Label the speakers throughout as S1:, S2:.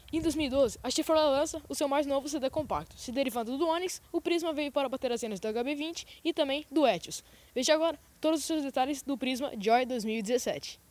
S1: Em 2012, a Chevrolet lança o seu mais novo sedã compacto. Se derivando do Onix, o Prisma veio para bater as cenas do HB20 e também do Etios. Veja agora todos os seus detalhes do Prisma Joy 2017.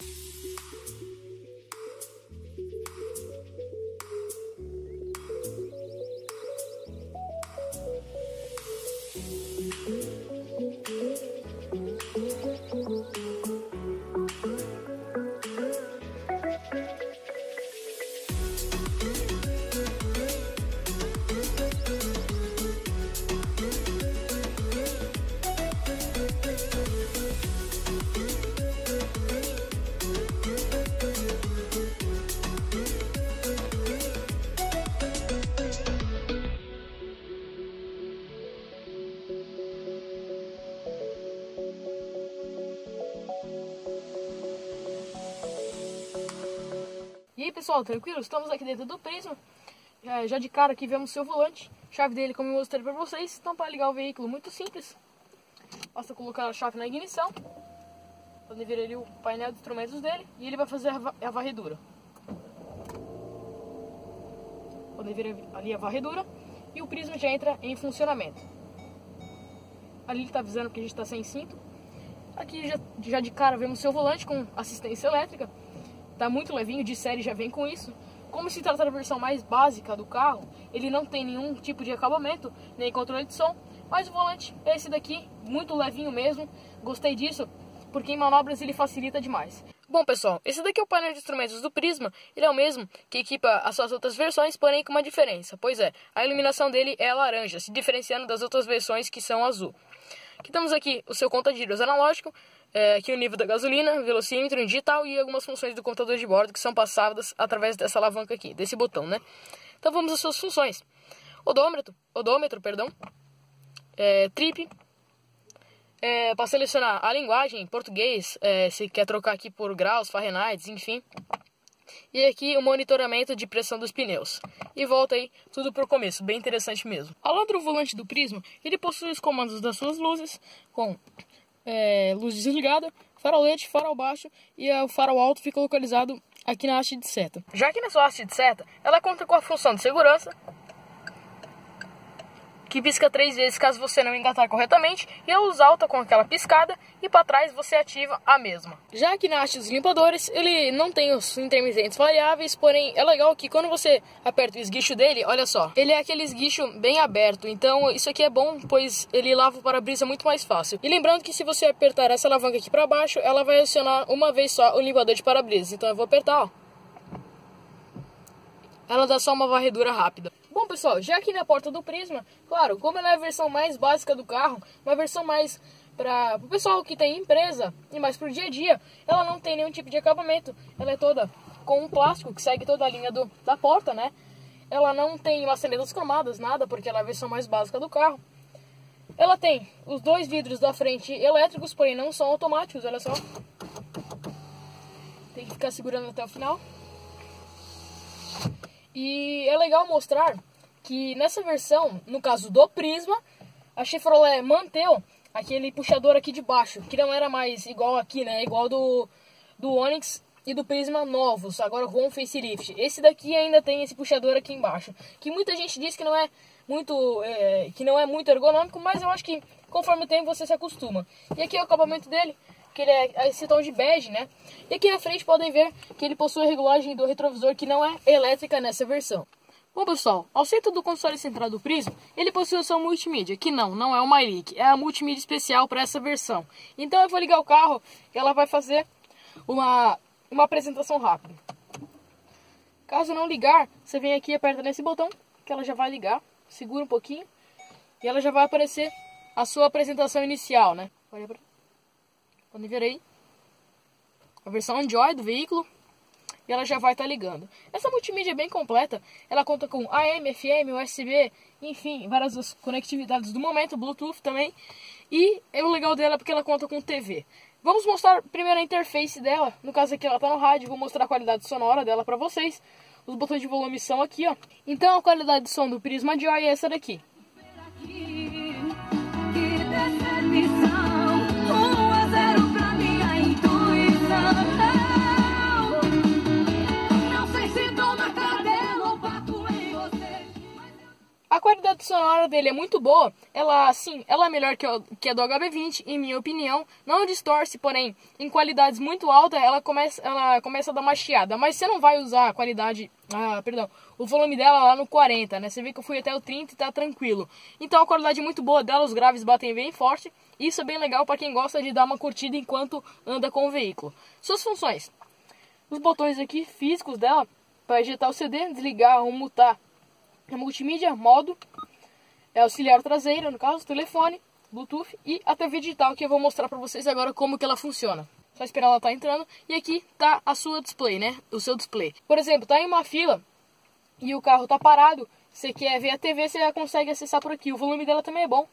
S1: E aí pessoal, tranquilo? Estamos aqui dentro do Prisma. Já de cara aqui vemos seu volante. Chave dele, como eu mostrei para vocês. Então, para ligar o veículo, muito simples. Basta colocar a chave na ignição. Podem ver ali o painel de instrumentos dele. E ele vai fazer a varredura. Podem ver ali a varredura. E o Prisma já entra em funcionamento. Ali ele está avisando que a gente está sem cinto. Aqui já de cara vemos seu volante com assistência elétrica. Tá muito levinho, de série já vem com isso. Como se trata da versão mais básica do carro, ele não tem nenhum tipo de acabamento, nem controle de som. Mas o volante é esse daqui, muito levinho mesmo. Gostei disso, porque em manobras ele facilita demais. Bom pessoal, esse daqui é o painel de instrumentos do Prisma. Ele é o mesmo que equipa as suas outras versões, porém com uma diferença. Pois é, a iluminação dele é laranja, se diferenciando das outras versões que são azul. Aqui temos aqui o seu conta-giros analógico. Aqui o nível da gasolina, velocímetro em digital e algumas funções do computador de bordo que são passadas através dessa alavanca aqui, desse botão, né? Então vamos às suas funções. Odômetro, trip, para selecionar a linguagem, português, se quer trocar aqui por graus, Fahrenheit, enfim. E aqui o monitoramento de pressão dos pneus. E volta aí tudo pro começo, bem interessante mesmo. Ao lado do volante do Prisma, ele possui os comandos das suas luzes, com luz desligada, farolete, farol baixo e o farol alto fica localizado aqui na haste de seta. Já que na sua haste de seta, ela conta com a função de segurança, que pisca 3 vezes caso você não engatar corretamente, e a luz alta com aquela piscada, e para trás você ativa a mesma. Já aqui na haste dos limpadores, ele não tem os intermitentes variáveis, porém é legal que quando você aperta o esguicho dele, olha só, ele é aquele esguicho bem aberto, então isso aqui é bom, pois ele lava o para-brisa muito mais fácil. E lembrando que se você apertar essa alavanca aqui para baixo, ela vai acionar uma vez só o limpador de para-brisa, então eu vou apertar, ó. Ela dá só uma varredura rápida. Bom pessoal, já aqui na porta do Prisma, claro, como ela é a versão mais básica do carro, uma versão mais para o pessoal que tem empresa e mais para o dia a dia, ela não tem nenhum tipo de acabamento. Ela é toda com um plástico que segue toda a linha da porta, né? Ela não tem maçanetas cromadas, nada, porque ela é a versão mais básica do carro. Ela tem os 2 vidros da frente elétricos, porém não são automáticos, olha só. Tem que ficar segurando até o final. E é legal mostrar que nessa versão, no caso do Prisma, a Chevrolet manteve aquele puxador aqui de baixo, que não era mais igual aqui, né? Igual do Onix e do Prisma novos, agora com facelift. Esse daqui ainda tem esse puxador aqui embaixo, que muita gente diz que não é muito ergonômico, mas eu acho que conforme o tempo você se acostuma. E aqui é o acabamento dele, que ele é esse tom de bege, né? E aqui na frente podem ver que ele possui a regulagem do retrovisor, que não é elétrica nessa versão. Bom pessoal, ao centro do console central do Prisma, ele possui a sua multimídia, que não é o MyLink, é a multimídia especial para essa versão. Então eu vou ligar o carro e ela vai fazer uma apresentação rápida. Caso não ligar, você vem aqui e aperta nesse botão, que ela já vai ligar, segura um pouquinho, e ela já vai aparecer a sua apresentação inicial, né? Podem ver aí a versão Enjoy do veículo, e ela já vai estar ligando. Essa multimídia é bem completa, ela conta com AM, FM, USB, enfim, várias conectividades do momento, Bluetooth também, e o legal dela é porque ela conta com TV. Vamos mostrar primeiro a interface dela, no caso aqui ela está no rádio, vou mostrar a qualidade sonora dela para vocês. Os botões de volume são aqui, ó. Então a qualidade de som do Prisma Joy é essa daqui. sonora dele é muito boa. Ela, sim, ela é melhor que a do HB20, em minha opinião. Não distorce, porém, em qualidades muito altas, ela começa a dar uma chiada. Mas você não vai usar a qualidade, o volume dela lá no 40, né? Você vê que eu fui até o 30 e tá tranquilo. Então a qualidade é muito boa dela, os graves batem bem forte. Isso é bem legal para quem gosta de dar uma curtida enquanto anda com o veículo. Suas funções. Os botões aqui físicos dela, para ejetar o CD, desligar ou mutar a multimídia, modo, auxiliar traseiro, no caso, telefone, Bluetooth e a TV digital, que eu vou mostrar para vocês agora como que ela funciona. Só esperar ela estar entrando e aqui tá a sua display, né? O seu display. Por exemplo, tá em uma fila e o carro tá parado, você quer ver a TV, você já consegue acessar por aqui. O volume dela também é bom.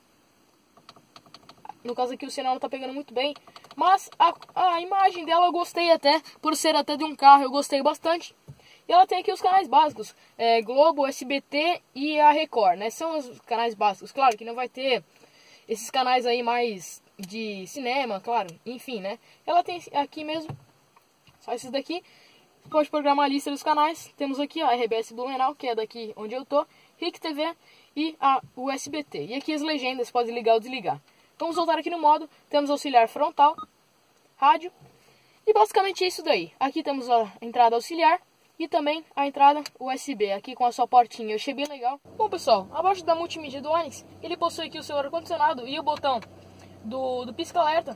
S1: No caso aqui o sinal não tá pegando muito bem, mas a imagem dela eu gostei até, por ser até de um carro, eu gostei bastante. E ela tem aqui os canais básicos, Globo, SBT e a Record, né? São os canais básicos. Claro que não vai ter esses canais aí mais de cinema, claro, enfim, né? Ela tem aqui mesmo, só esses daqui. Pode programar a lista dos canais. Temos aqui a RBS Blumenau, que é daqui onde eu tô, RIC TV e o SBT. E aqui as legendas, pode ligar ou desligar. Vamos voltar aqui no modo, temos auxiliar frontal, rádio e basicamente é isso daí. Aqui temos a entrada auxiliar e também a entrada USB, aqui com a sua portinha, eu achei bem legal. Bom pessoal, abaixo da multimídia do Onix, ele possui aqui o seu ar-condicionado e o botão do pisca-alerta.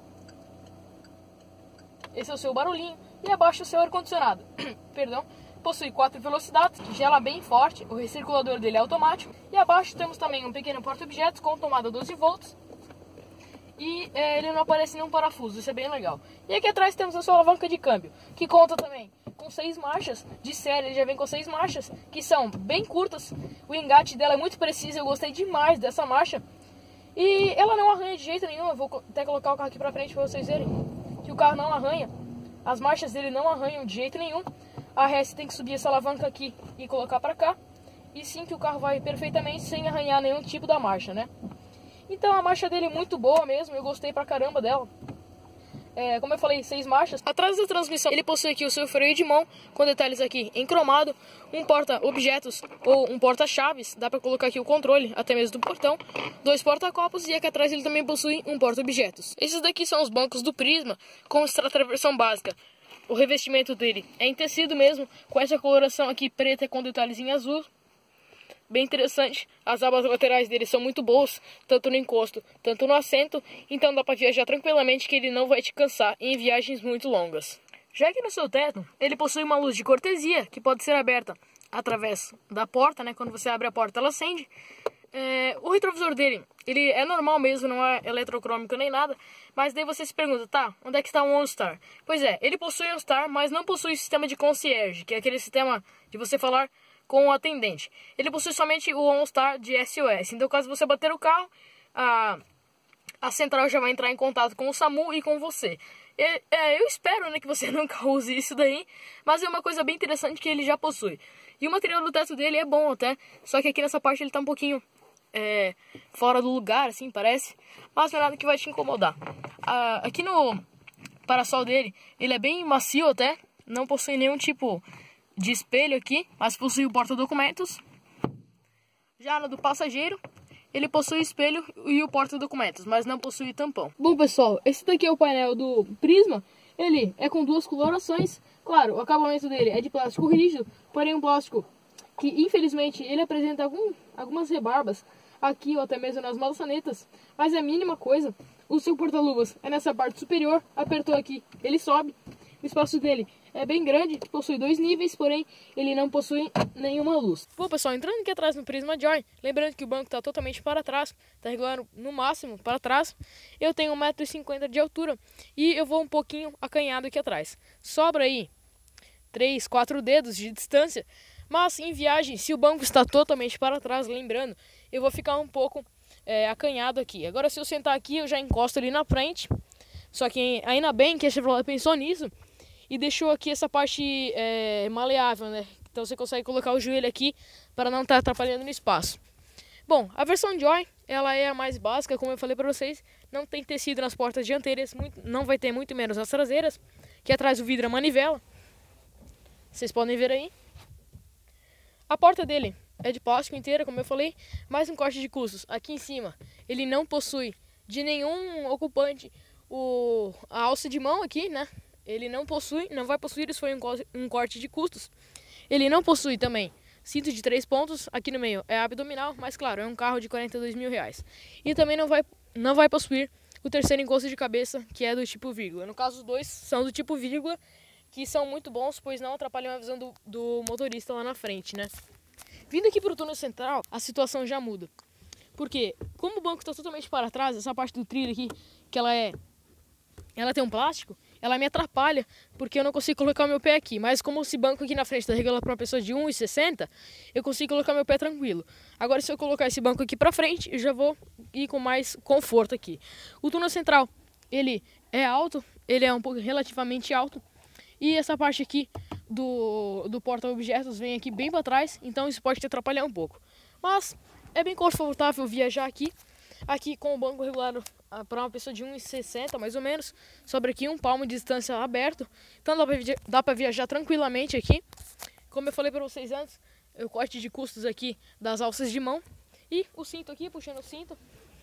S1: Esse é o seu barulhinho e abaixo o seu ar-condicionado. Perdão. Possui 4 velocidades, gela bem forte, o recirculador dele é automático. E abaixo temos também um pequeno porta-objetos com tomada 12 volts. E ele não aparece nenhum parafuso, isso é bem legal. E aqui atrás temos a sua alavanca de câmbio, que conta também com 6 marchas, de série ele já vem com 6 marchas, que são bem curtas. O engate dela é muito preciso, eu gostei demais dessa marcha. E ela não arranha de jeito nenhum, eu vou até colocar o carro aqui pra frente pra vocês verem que o carro não arranha. As marchas dele não arranham de jeito nenhum. A ré você tem que subir essa alavanca aqui e colocar pra cá. E sim que o carro vai perfeitamente sem arranhar nenhum tipo da marcha, né? Então a marcha dele é muito boa mesmo, eu gostei pra caramba dela. Como eu falei, 6 marchas. Atrás da transmissão ele possui aqui o seu freio de mão, com detalhes aqui em cromado, um porta-objetos ou um porta-chaves, dá pra colocar aqui o controle, até mesmo do portão, 2 porta-copos e aqui atrás ele também possui um porta-objetos. Esses daqui são os bancos do Prisma, com extrator versão básica. O revestimento dele é em tecido mesmo, com essa coloração aqui preta com detalhes em azul. Bem interessante, as abas laterais dele são muito boas, tanto no encosto, tanto no assento, então dá para viajar tranquilamente que ele não vai te cansar em viagens muito longas. Já que no seu teto, ele possui uma luz de cortesia, que pode ser aberta através da porta, né? Quando você abre a porta ela acende. O retrovisor dele, ele é normal mesmo, não é eletrocrômico nem nada, mas daí você se pergunta, tá, onde é que está o OnStar? Pois é, ele possui OnStar, mas não possui sistema de concierge, que é aquele sistema de você falar com o atendente. Ele possui somente o OnStar de SOS. Então, caso você bater o carro, a central já vai entrar em contato com o SAMU e com você. Eu espero, né, que você nunca use isso daí, mas é uma coisa bem interessante que ele já possui. E o material do teto dele é bom até, só que aqui nessa parte ele tá um pouquinho fora do lugar, assim, parece. Mas não é nada que vai te incomodar. Aqui no parasol dele, ele é bem macio até, não possui nenhum tipo de espelho aqui, mas possui o porta-documentos. Já no do passageiro, ele possui espelho e o porta-documentos, mas não possui tampão. Bom pessoal, esse daqui é o painel do Prisma. Ele é com 2 colorações. Claro, o acabamento dele é de plástico rígido, porém um plástico que infelizmente ele apresenta algumas rebarbas aqui ou até mesmo nas maçanetas, mas é a mínima coisa. O seu porta-luvas é nessa parte superior, apertou aqui, ele sobe. O espaço dele é bem grande, possui 2 níveis, porém ele não possui nenhuma luz. Bom pessoal, entrando aqui atrás no Prisma Joy, lembrando que o banco está totalmente para trás, está regulando no máximo para trás. Eu tenho 1,50 m de altura e eu vou um pouquinho acanhado aqui atrás. Sobra aí 3, 4 dedos de distância, mas em viagem, se o banco está totalmente para trás, lembrando, eu vou ficar um pouco acanhado aqui. Agora se eu sentar aqui, eu já encosto ali na frente, só que ainda bem que a Chevrolet pensou nisso e deixou aqui essa parte maleável, né? Então você consegue colocar o joelho aqui para não estar atrapalhando no espaço. Bom, a versão Joy, ela é a mais básica, como eu falei para vocês. Não tem tecido nas portas dianteiras, não vai ter muito menos nas traseiras. Que atrás do vidro é manivela. Vocês podem ver aí. A porta dele é de plástico inteira, como eu falei, mais um corte de custos. Aqui em cima, ele não possui de nenhum ocupante a alça de mão aqui, né? Ele não possui, não vai possuir, isso foi um corte de custos. Ele não possui também cinto de 3 pontos, aqui no meio é abdominal, mas claro, é um carro de R$42 mil. E também não vai possuir o terceiro encosto de cabeça, que é do tipo vírgula. No caso, os dois são do tipo vírgula, que são muito bons, pois não atrapalham a visão do motorista lá na frente, né? Vindo aqui para o túnel central, a situação já muda. Porque, como o banco está totalmente para trás, essa parte do trilho aqui, que ela tem um plástico, ela me atrapalha, porque eu não consigo colocar o meu pé aqui. Mas como esse banco aqui na frente está regulado para uma pessoa de 1,60, eu consigo colocar meu pé tranquilo. Agora, se eu colocar esse banco aqui para frente, eu já vou ir com mais conforto aqui. O túnel central, ele é alto, ele é um pouco relativamente alto. E essa parte aqui do porta-objetos vem aqui bem para trás, então isso pode te atrapalhar um pouco. Mas é bem confortável viajar aqui com o banco regulado para uma pessoa de 1,60 mais ou menos, sobre aqui 1 palmo de distância aberto, então dá para viajar tranquilamente aqui. Como eu falei para vocês antes, o corte de custos aqui das alças de mão e o cinto aqui, puxando o cinto,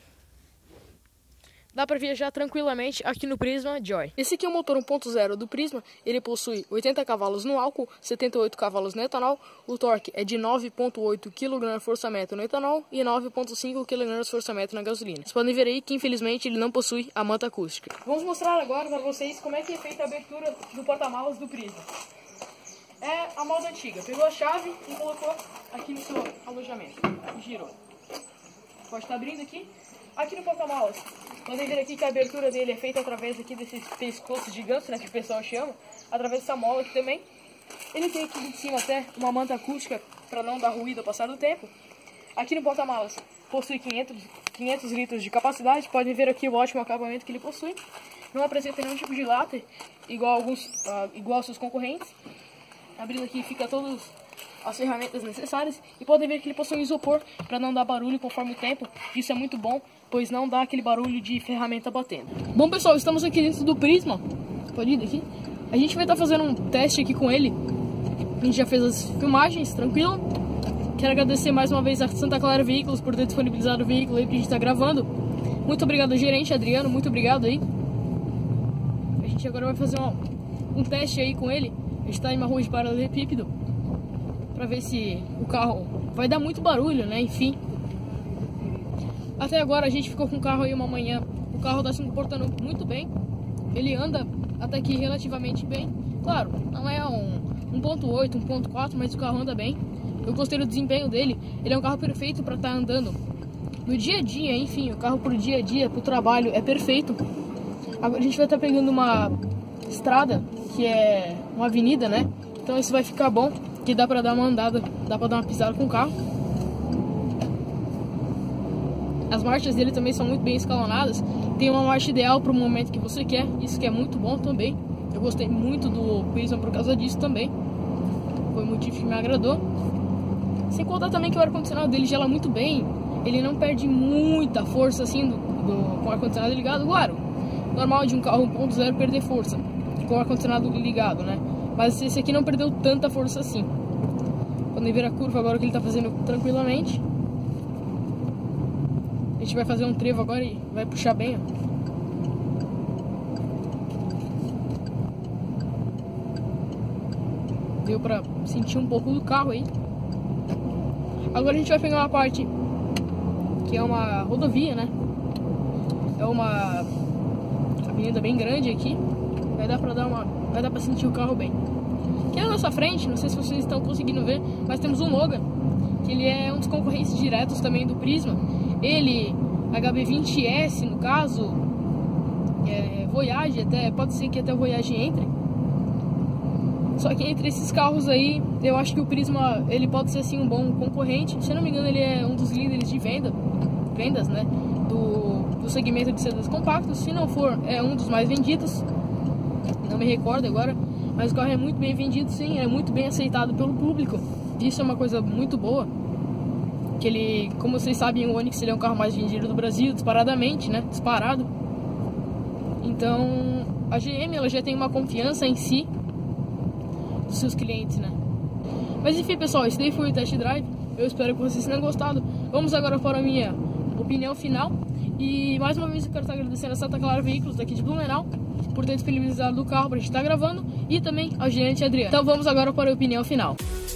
S1: dá para viajar tranquilamente aqui no Prisma Joy. Esse aqui é o motor 1.0 do Prisma, ele possui 80 cavalos no álcool, 78 cavalos no etanol, o torque é de 9.8 kgfm no etanol e 9.5 kgfm na gasolina. Vocês podem ver aí que infelizmente ele não possui a manta acústica. Vamos mostrar agora para vocês como é que é feita a abertura do porta-malas do Prisma. É a moda antiga, pegou a chave e colocou aqui no seu alojamento, girou. Pode estar abrindo aqui. Aqui no porta-malas, podem ver aqui que a abertura dele é feita através aqui desses pescoços gigantes, né, que o pessoal chama, através dessa mola aqui também. Ele tem aqui de cima até uma manta acústica para não dar ruído ao passar do tempo. Aqui no porta-malas possui 500 litros de capacidade, podem ver aqui o ótimo acabamento que ele possui. Não apresenta nenhum tipo de lata, igual aos seus concorrentes. Abrindo aqui fica todas as ferramentas necessárias e podem ver que ele possui um isopor para não dar barulho conforme o tempo. Isso é muito bom, pois não dá aquele barulho de ferramenta batendo. Bom pessoal, estamos aqui dentro do Prisma. Pode ir daqui. A gente vai estar fazendo um teste aqui com ele. A gente já fez as filmagens, tranquilo. Quero agradecer mais uma vez a Santa Clara Veículos por ter disponibilizado o veículo aí que a gente está gravando. Muito obrigado ao gerente Adriano, muito obrigado aí. A gente agora vai fazer um teste aí com ele. A gente está em uma rua de paralelepípedo, para ver se o carro vai dar muito barulho, né? Enfim. Até agora a gente ficou com o carro aí uma manhã. O carro está se comportando muito bem. Ele anda até que relativamente bem. Claro, não é um 1.8, 1.4, mas o carro anda bem. Eu gostei do desempenho dele. Ele é um carro perfeito para estar andando no dia a dia, enfim. O carro pro dia a dia, pro trabalho, é perfeito. Agora a gente vai estar pegando uma estrada, que é uma avenida, né? Então isso vai ficar bom, que dá pra dar uma andada, dá pra dar uma pisada com o carro. As marchas dele também são muito bem escalonadas. Tem uma marcha ideal para o momento que você quer, isso que é muito bom também. Eu gostei muito do Prisma por causa disso também. Foi um motivo que me agradou. Sem contar também que o ar-condicionado dele gela muito bem. Ele não perde muita força assim com o ar-condicionado ligado. Claro, normal de um carro 1.0 perder força com o ar-condicionado ligado, né? Mas esse aqui não perdeu tanta força assim. Podem ver a curva agora que ele está fazendo tranquilamente. A gente vai fazer um trevo agora e vai puxar bem, ó. Deu pra sentir um pouco do carro aí. Agora a gente vai pegar uma parte que é uma rodovia, né? É uma avenida bem grande aqui. Vai dar pra sentir o carro bem. Aqui na nossa frente, não sei se vocês estão conseguindo ver, mas temos um Logan, que ele é um dos concorrentes diretos também do Prisma. Ele, HB20S no caso, Voyage, até, pode ser que até o Voyage entre. Só que entre esses carros aí, eu acho que o Prisma, ele pode ser assim um bom concorrente. Se eu não me engano, ele é um dos líderes de vendas, né, do segmento de sedãs compactos. Se não for, é um dos mais vendidos. Não me recordo agora, mas o carro é muito bem vendido, sim, é muito bem aceitado pelo público. Isso é uma coisa muito boa. Que ele, como vocês sabem, o Onix ele é um carro mais vendido do Brasil, disparadamente, né? Disparado. Então, a GM ela já tem uma confiança em si dos seus clientes, né? Mas enfim, pessoal, esse daí foi o test drive. Eu espero que vocês tenham gostado. Vamos agora para a minha opinião final. E mais uma vez eu quero estar agradecendo a Santa Clara Veículos daqui de Blumenau por ter disponibilizado o carro pra gente estar gravando, e também ao gerente Adriano. Então vamos agora para a opinião final.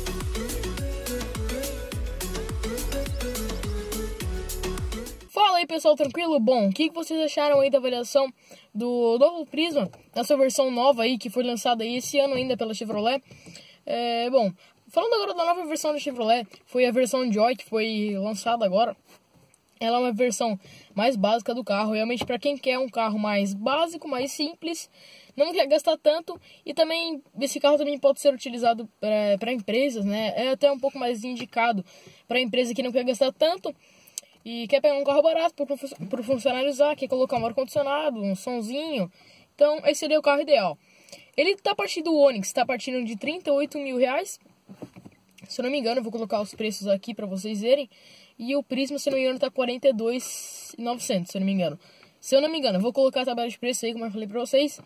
S1: Fala aí, pessoal, tranquilo? Bom, o que vocês acharam aí da avaliação do novo Prisma, essa versão nova aí que foi lançada aí esse ano ainda pela Chevrolet? Bom, falando agora da nova versão da Chevrolet, foi a versão Joy que foi lançada agora. Ela é uma versão mais básica do carro, realmente para quem quer um carro mais básico, mais simples, não quer gastar tanto, e também esse carro também pode ser utilizado para empresas, né? É até um pouco mais indicado para empresa que não quer gastar tanto e quer pegar um carro barato para o funcionário usar, quer colocar um ar-condicionado, um sonzinho. Então esse seria o carro ideal. Ele está partindo, o Onix está partindo de R$38 mil. Se eu não me engano, eu vou colocar os preços aqui para vocês verem. E o Prisma, se eu não me engano, tá R$42.900, se eu não me engano. Se eu não me engano, eu vou colocar a tabela de preço aí, como eu falei pra vocês.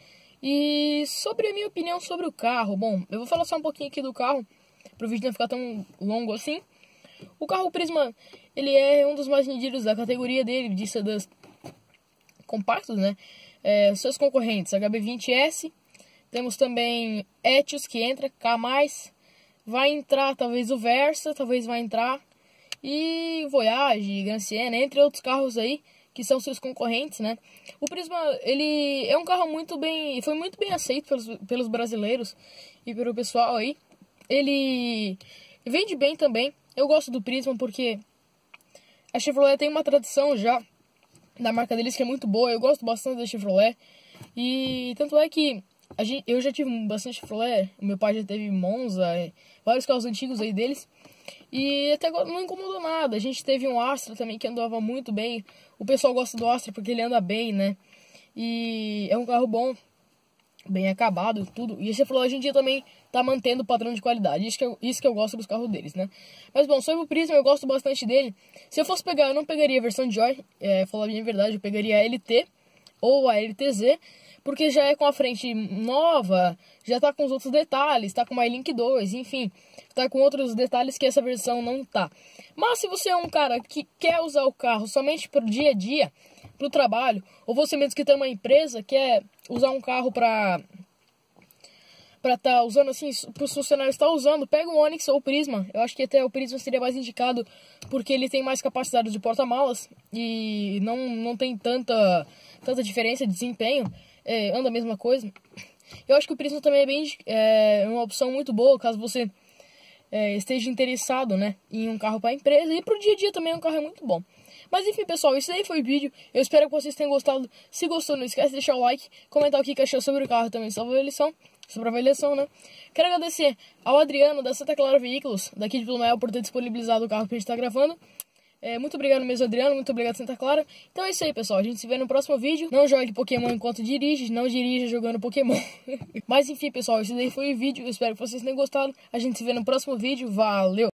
S1: E sobre a minha opinião sobre o carro, bom, eu vou falar só um pouquinho aqui do carro, pro vídeo não ficar tão longo assim. O carro Prisma, ele é um dos mais vendidos da categoria dele, de sedãs compactos, né? Seus concorrentes, HB20S, temos também Etios, que entra, K+, vai entrar talvez o Versa, talvez vai entrar, e Voyage, Grand Siena, entre outros carros aí, que são seus concorrentes, né? O Prisma, ele é um carro foi muito bem aceito pelos brasileiros e pelo pessoal aí. Ele vende bem também. Eu gosto do Prisma porque a Chevrolet tem uma tradição já da marca deles que é muito boa. Eu gosto bastante da Chevrolet. E tanto é que eu já tive bastante Chevrolet. Meu pai já teve Monza, vários carros antigos aí deles. E até agora não incomodou nada. A gente teve um Astra também que andava muito bem. O pessoal gosta do Astra porque ele anda bem, né? E é um carro bom, bem acabado, tudo. E a Chevrolet hoje em dia também tá mantendo o padrão de qualidade. Isso que eu gosto dos carros deles, né? Mas bom, sobre o Prisma, eu gosto bastante dele. Se eu fosse pegar, eu não pegaria a versão Joy. Falar bem a verdade, eu pegaria a LT ou a LTZ. Porque já é com a frente nova, já tá com os outros detalhes, tá com uma iLink 2, enfim, tá com outros detalhes que essa versão não tá. Mas se você é um cara que quer usar o carro somente pro dia a dia, pro trabalho, ou você mesmo que tem uma empresa, quer usar um carro pra tá usando assim, pros funcionários tá usando, pega o Onix ou o Prisma. Eu acho que até o Prisma seria mais indicado, porque ele tem mais capacidade de porta-malas e não tem tanta diferença de desempenho. Anda a mesma coisa. Eu acho que o Prisma também é uma opção muito boa, caso você esteja interessado, né, em um carro para empresa, e pro dia a dia também um carro é muito bom. Mas enfim, pessoal, isso aí foi o vídeo. Eu espero que vocês tenham gostado. Se gostou, não esquece de deixar o like, comentar o que achou sobre o carro também, sobre a avaliação, né. Quero agradecer ao Adriano da Santa Clara Veículos, daqui de Blumenau, por ter disponibilizado o carro que a gente tá gravando. Muito obrigado mesmo, Adriano. Muito obrigado, Santa Clara. Então é isso aí, pessoal. A gente se vê no próximo vídeo. Não jogue Pokémon enquanto dirige. Não dirija jogando Pokémon. Mas enfim, pessoal. Esse daí foi o vídeo. Eu espero que vocês tenham gostado. A gente se vê no próximo vídeo. Valeu!